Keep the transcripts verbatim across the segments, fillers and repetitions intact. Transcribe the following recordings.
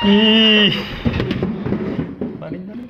Ih, paling paling.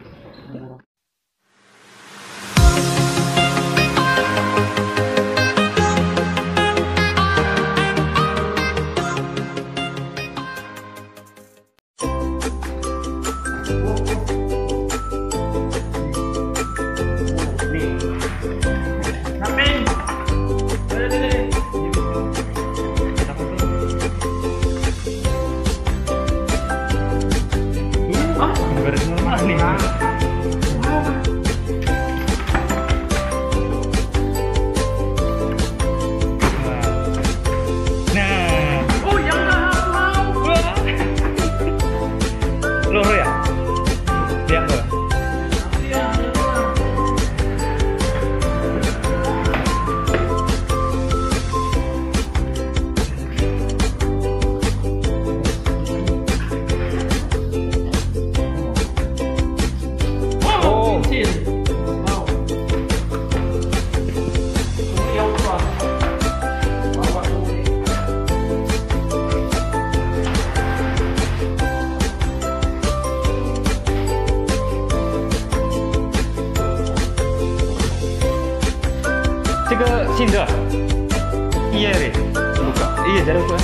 Tiga sinda, iya re, buka, iya jadi buka.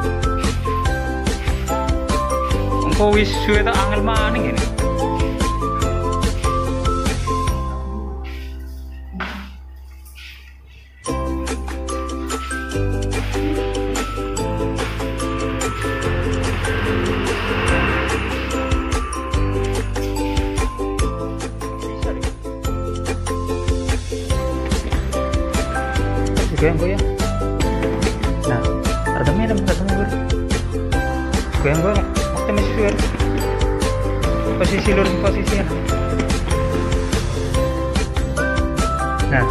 Engkau wisu itu angel maning ini. Goyang goyang. Nah, redamnya ada redam gue. Goyang goyang. Waktu masih suar. Posisi lurus posisinya. Nah.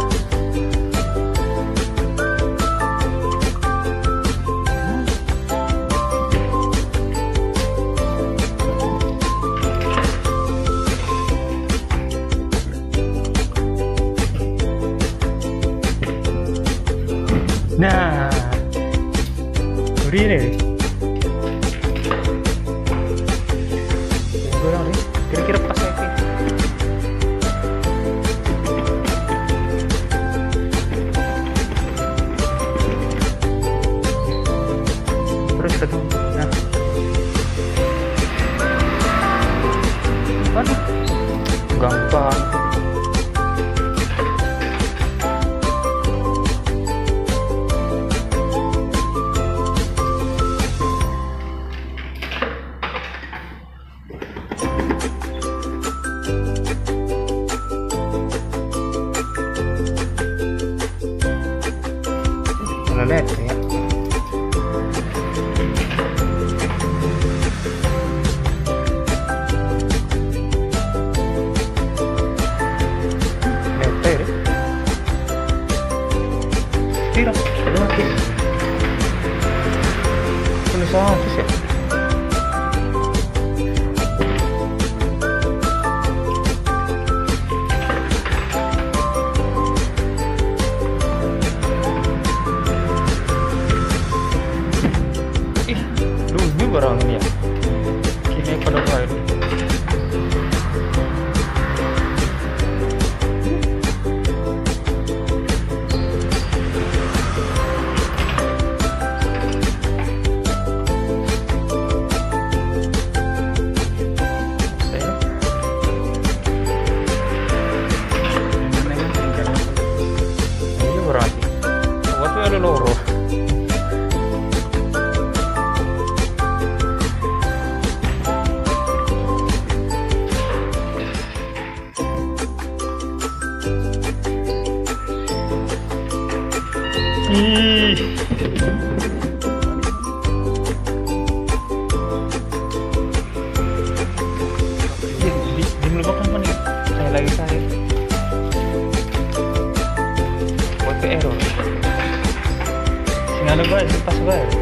Nah, ini kira-kira pas lagi. Terus ketemu. Nah, aduh, gampang. Lihat ya. Meter. Tidak, tidak mati. Tulisan apa sih? Barang ini ya, kini pada baik. Ini berarti, waktu ada loro. Ih, di, di, di melebak apa nih? Saya lagi cari. Buat ke error. Sing ada baik, pas baik.